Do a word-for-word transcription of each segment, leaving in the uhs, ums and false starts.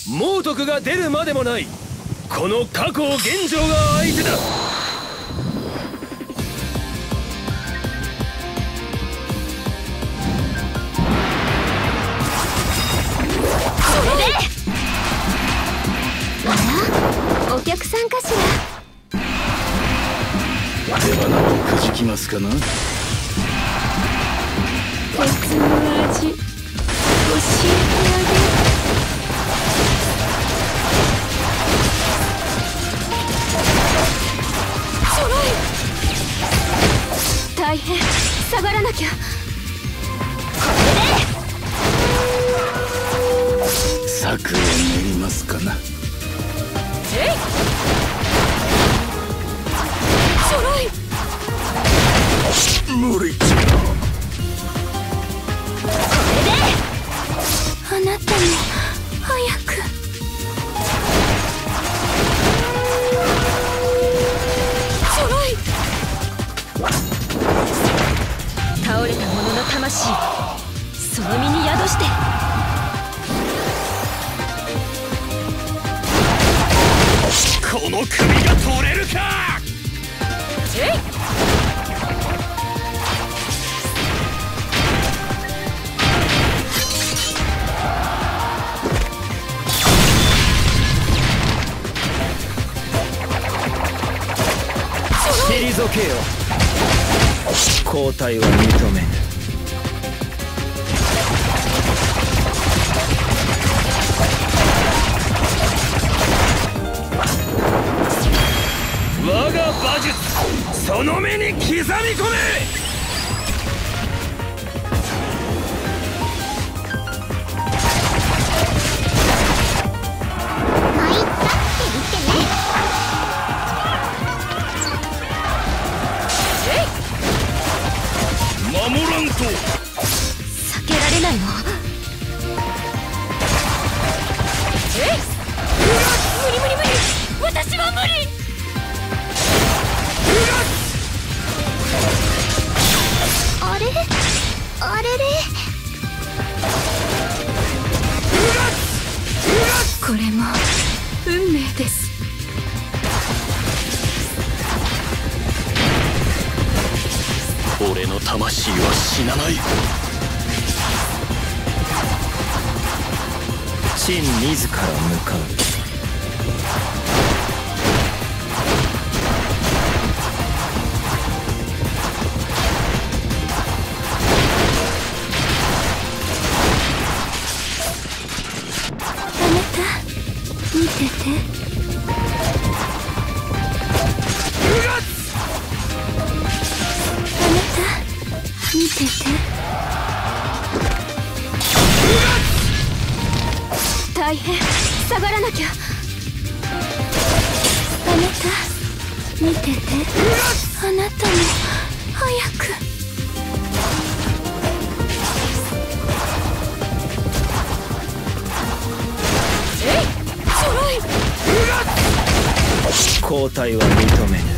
猛徳が出るまでもない。この過去現状が相手だ。 これで。あら、お客さんかしら。 手花をくじきますかな。 鉄の味教えてあげる。大変、下がらなきゃ。これで策を練りますかな。 えい、揃い。 無理。これであなたも早く。揃い。倒れた者の魂、その身に宿して。 この首が取れるか。 えい。 退けよ。交代は認めぬ。我が馬術、その目に刻み込め。守らんと避けられないの。えい、無理無理無理、私は無理。あれあれれ。これも運命です。 俺の魂は死なない。 陳自ら向かう。 あなた見てて。見てて。大変、下がらなきゃ。あなた見てて。あなたも早く。えい、揃い。 交代は認めぬ。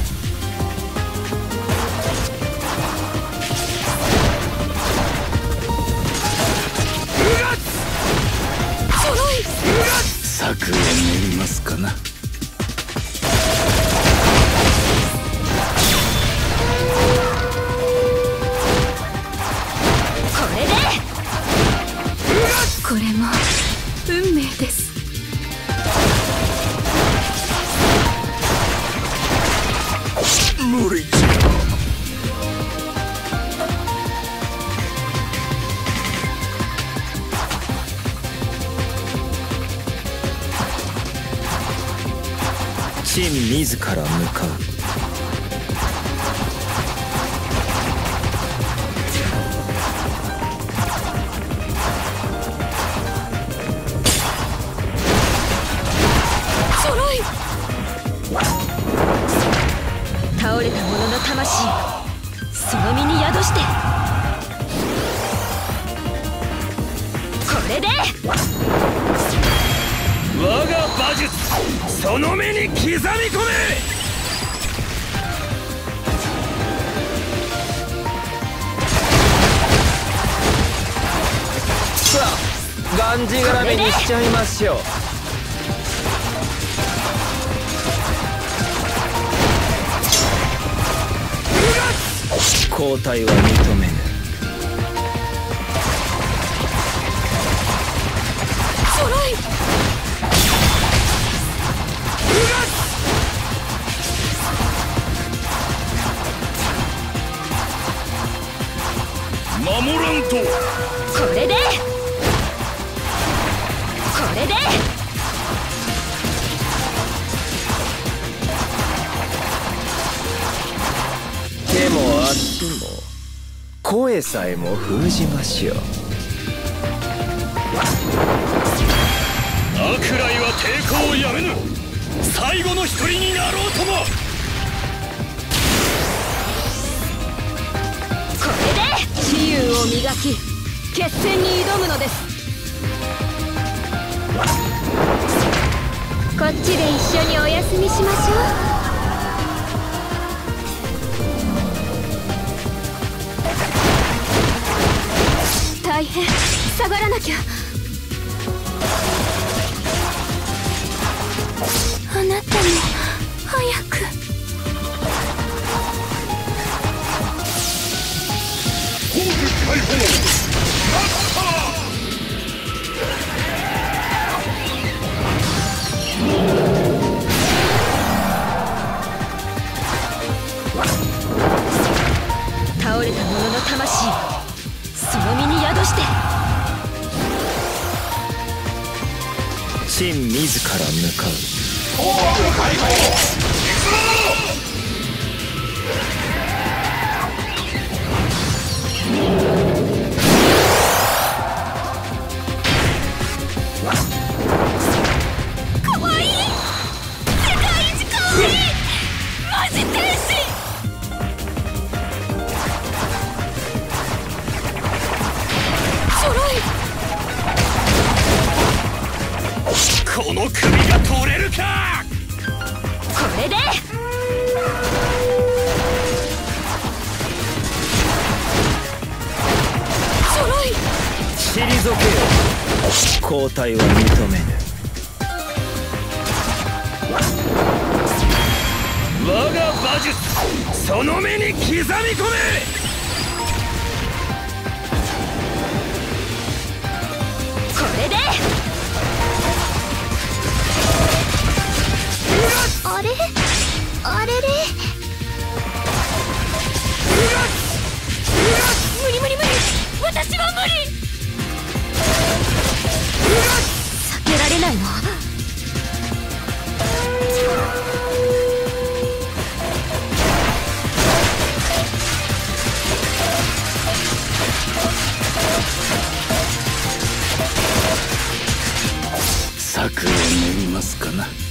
策を練りますかな。 これで。これも運命です。 無理。 陳自ら向かう。 揃い。倒れた者の魂、その身に宿して。これで我が馬術、その目に刻み込め。さあ、がんじがらめにしちゃいましょう。 交代は認めぬ。 揃い守らんと。 これでこれで手も足も声さえも封じましょう。 悪来は抵抗をやめぬ。最後の一人になろうとも。 これで雌雄を磨き決戦に挑むのです。こっちで一緒にお休みしましょう。大変下がらなきゃ。あなたも早く。倒れた者の魂をその身に宿して。 陳自ら向かう。 かわいい。世界一かわいい。マジ天使。揃いこの首が取れるか。 これで揃い退けよ。交代は認めぬ。 我が馬術その目に刻み込め。 これであれあれれ無理無理無理。私は無理。避けられないの。 策を練りますかな。